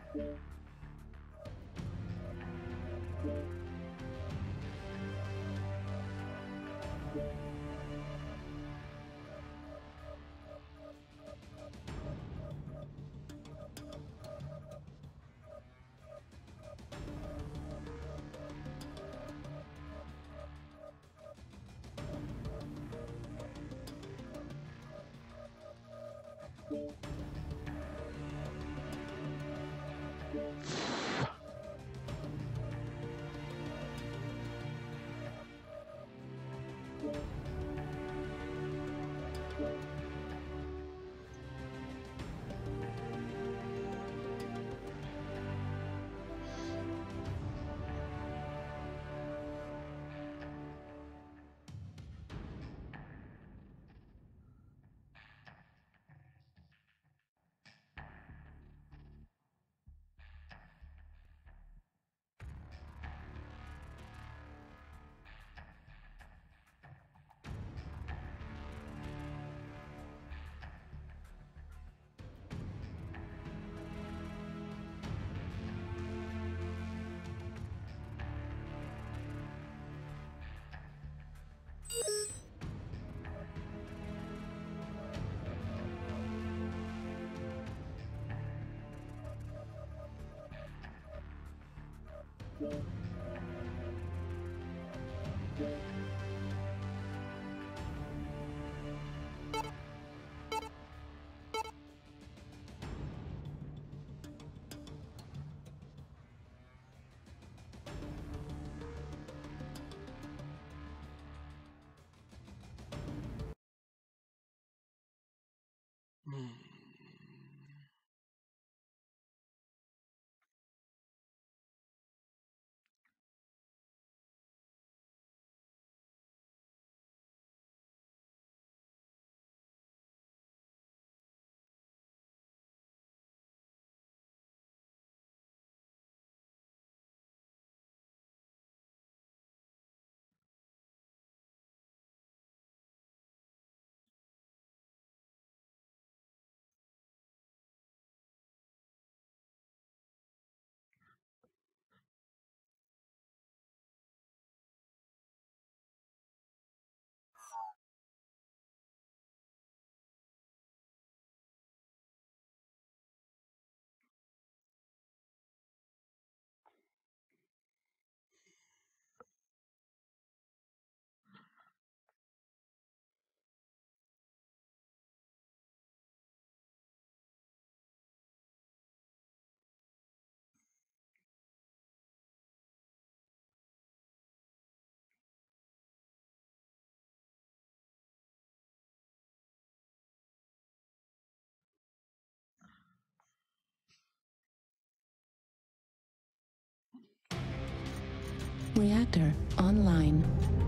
Reactor online.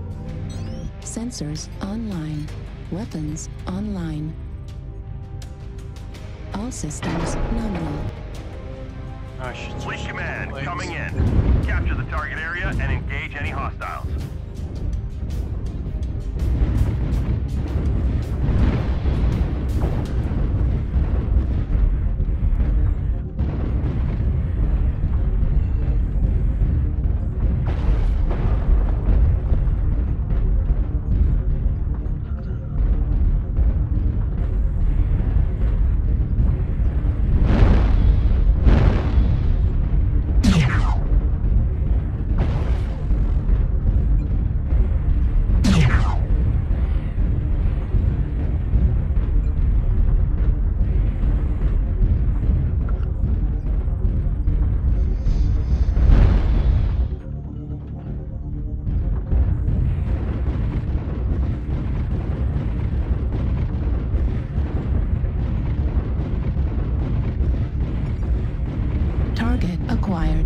Sensors online. Weapons online. All systems nominal. Fleet Command coming in. Capture the target area and engage any hostiles. Acquired.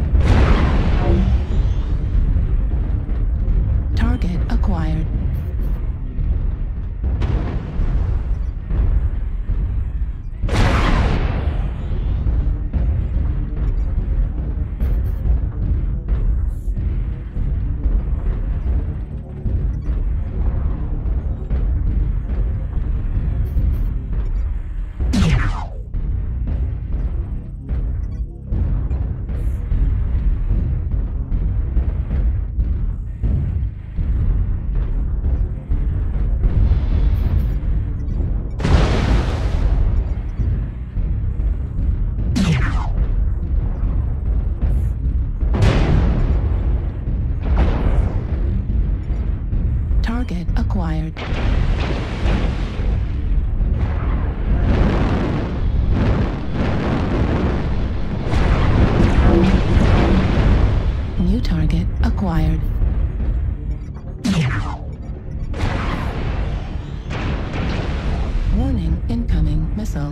Target acquired. Target acquired. New target acquired. Warning, incoming missile.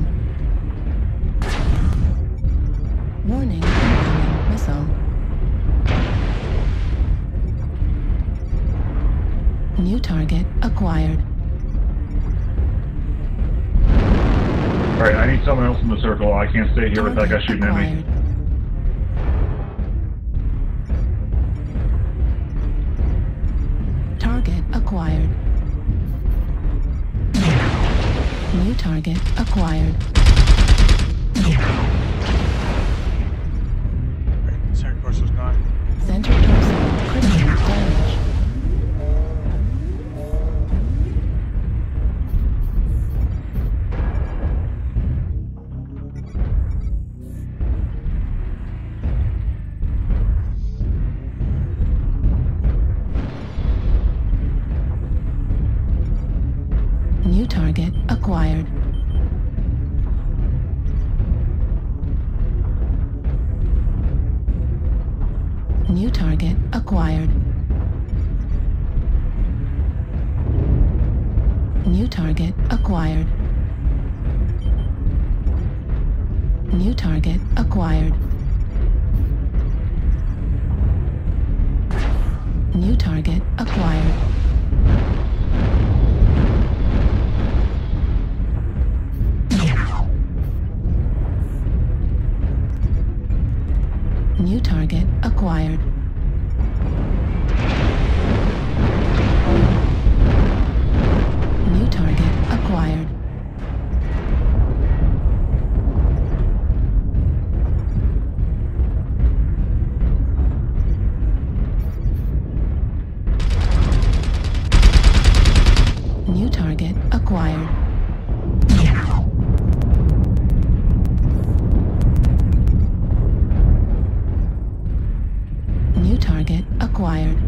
Warning, incoming missile. New target acquired. Alright, I need someone else in the circle. I can't stay here with that guy shooting at me. Target acquired. New target acquired. Center torso's gone. Center torso critical damage. New target acquired. New target acquired. New target acquired. New target acquired. New target acquired. New target acquired. New target acquired. New target acquired. New target acquired.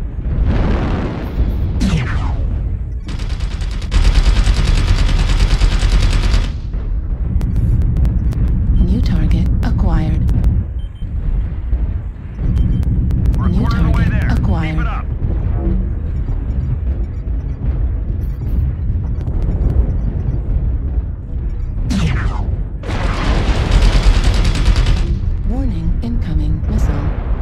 New target acquired. New target acquired. Warning, incoming missile.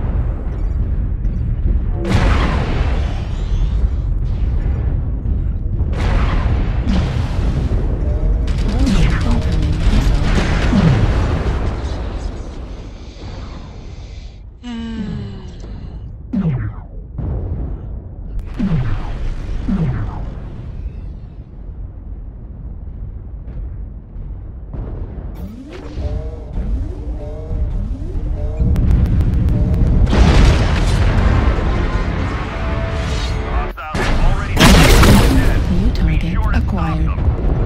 New target acquired.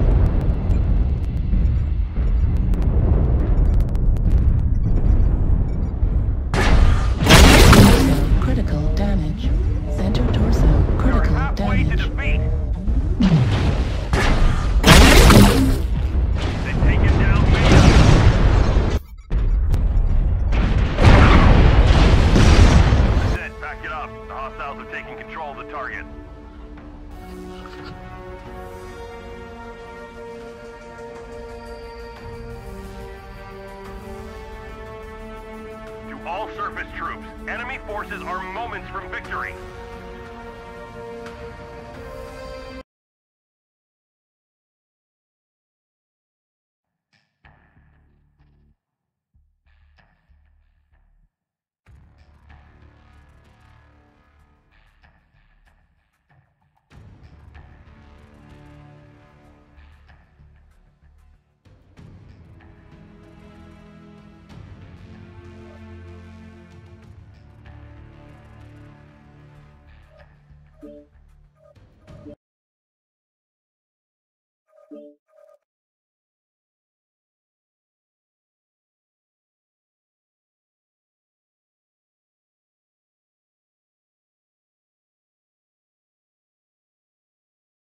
Critical damage. Center torso critical Halfway to damage. defeat. They take it down. That's it. Back it up. The hostiles are taking control of the target. To all surface troops, enemy forces are moments from victory.